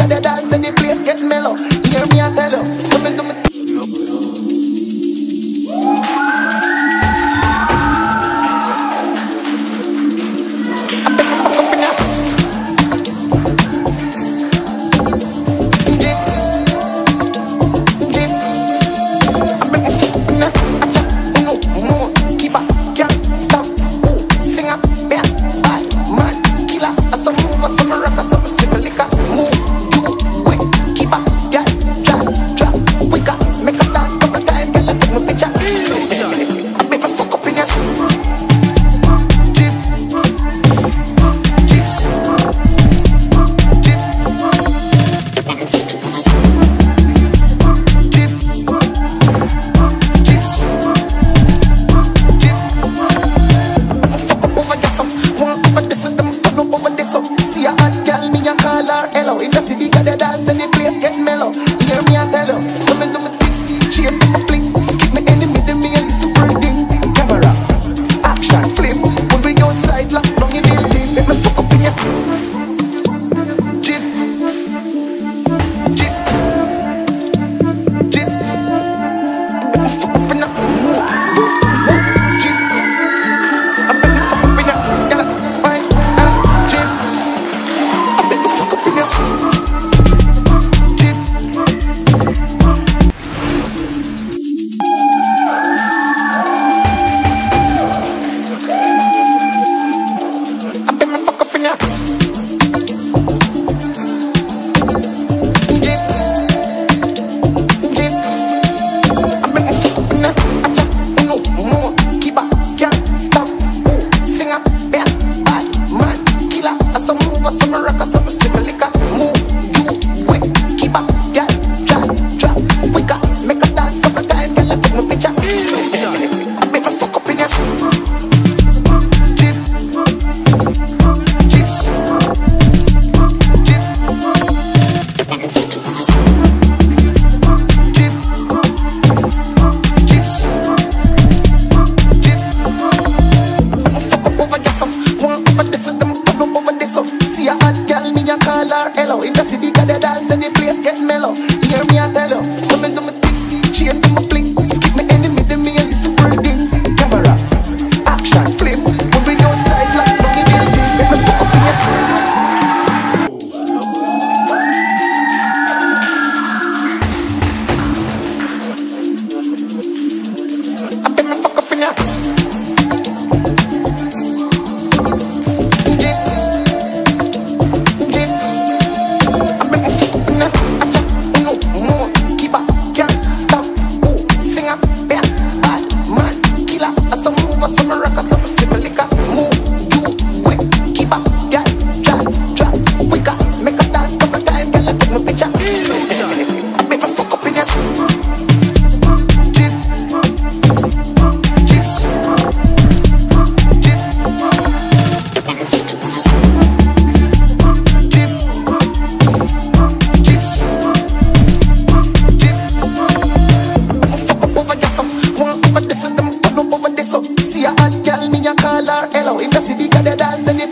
because the dance and the place get mellow. Hear me, I tell you, something to me. Hello, if you see the guy that dance, then the place get mellow. Hear me, I tell you, something to me thick, chain to my flick, skip me enemy, then me and the super ding. Camera, action, flip, when we outside, lock down the building, let me fuck up in ya. Jiff, jiff, jiff, let me fuck up in ya. Jiff, I bet me fuck up in ya. Yalla, wine, jiff, I bet me fuck up in ya. Hello, if you see the guy that dance, then the place get mellow. Hear me, I tell you, something to me thick, chain to my flick, skip me enemy, then me and the super ding. Camera, action, flip, when we outside like down the building, let me fuck up in ya. I bet me fuck up in ya. Hello, if you see the guy that dance, then